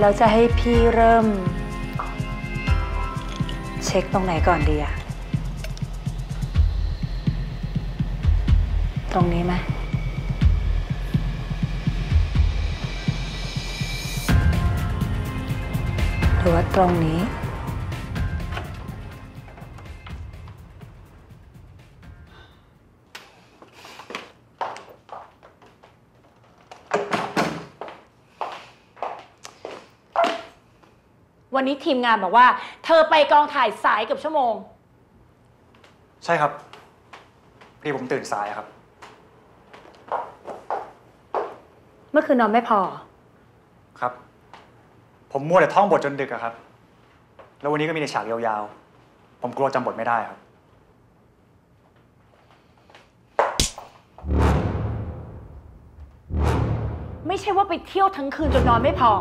แล้วจะให้พี่เริ่มเช็คตรงไหนก่อนดีอะตรงนี้ไหมหรือว่าตรงนี้วันนี้ทีมงานบอกว่าเธอไปกองถ่ายสายเกือบชั่วโมงใช่ครับพี่ผมตื่นสายครับเมื่อคืนนอนไม่พอครับผมมัวแต่ท่องบทจนดึกอะครับแล้ววันนี้ก็มีในฉากยาวๆผมกลัวจำบทไม่ได้ครับไม่ใช่ว่าไปเที่ยวทั้งคืนจนนอนไม่พอ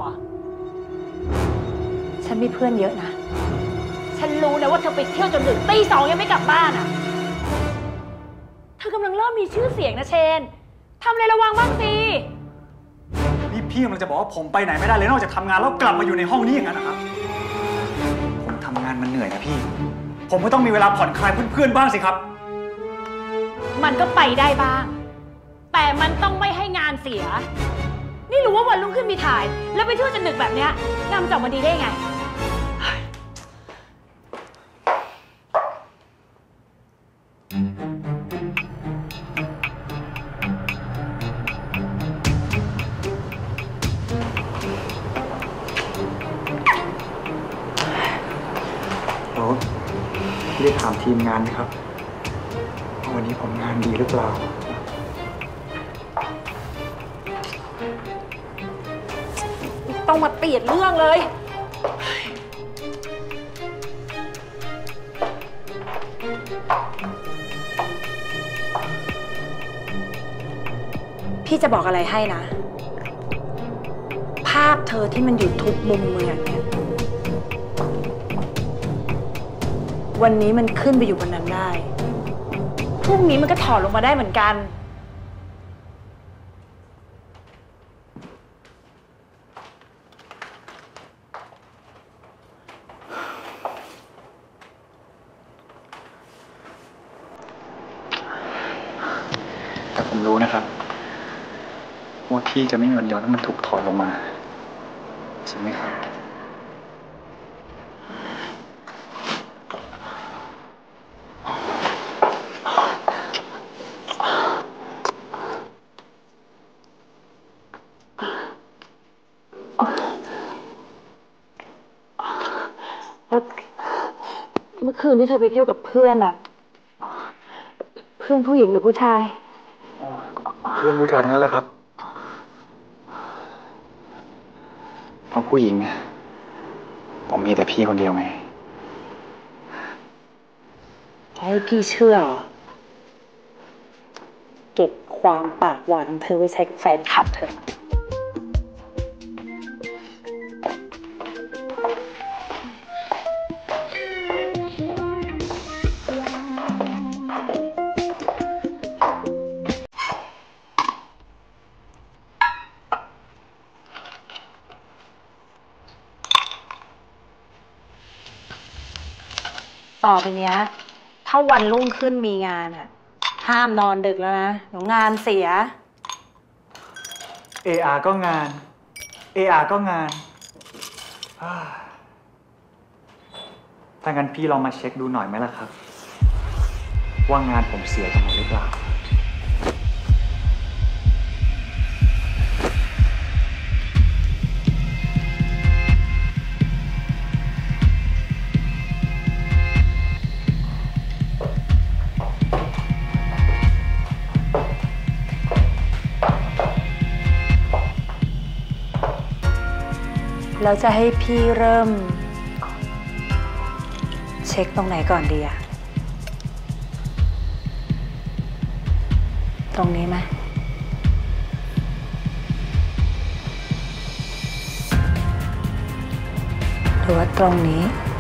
ฉันมีเพื่อนเยอะนะฉันรู้นะว่าเธอไปเที่ยวจนดึกตี 2ยังไม่กลับบ้านอ่ะเธอกำลังเริ่มมีชื่อเสียงนะเชนทำอะไรระวังบ้างสินี่พี่กำลังจะบอกว่าผมไปไหนไม่ได้เลยนอกจากทำงานแล้วกลับมาอยู่ในห้องนี้อย่างนั้นนะครับผมทำงานมันเหนื่อยนะพี่ผมก็ต้องมีเวลาผ่อนคลายเพื่อนๆบ้างสิครับมันก็ไปได้บ้างแต่มันต้องไม่ให้งานเสียนี่รู้ว่าวันรุ่งขึ้นมีถ่ายแล้วไปเที่ยวจนดึกแบบเนี้ยงานมันจะออกมาดีได้ไงพี่ได้ถามทีมงานไหมครับวันนี้ผมงานดีหรือเปล่าต้องมาเปลี่ยนเรื่องเลยพี่จะบอกอะไรให้นะภาพเธอที่มันอยู่ทุกมุมเมืองเนี่ยวันนี้มันขึ้นไปอยู่บนนั้นได้พรุ่งนี้มันก็ถอดลงมาได้เหมือนกันแต่ผมรู้นะครับว่าพี่จะไม่มีวันยอมให้มันถูกถอดลงมาใช่ไหมครับเมื่อคืนที่เธอไปเที่ยวกับเพื่อนอะเพื่อนผู้หญิงหรือผู้ชายเพื่อนผู้ชายนั่นแหละครับเพราะผู้หญิงผมมีแต่พี่คนเดียวไงให้พี่เชื่อเก็บความปากหวานของเธอไว้ใช้กับแฟนคลับเธอต่อไปเนี้ยถ้าวันรุ่งขึ้นมีงานอ่ะห้ามนอนดึกแล้วนะเดี๋ยวงานเสีย AR ก็งาน AR ก็งานถ้างั้นพี่ลองมาเช็คดูหน่อยไหมล่ะครับว่างานผมเสียตรงไหนหรือเปล่าแล้วจะให้พี่เริ่มเช็คตรงไหนก่อนดีอะตรงนี้ไหมหรือว่าตรงนี้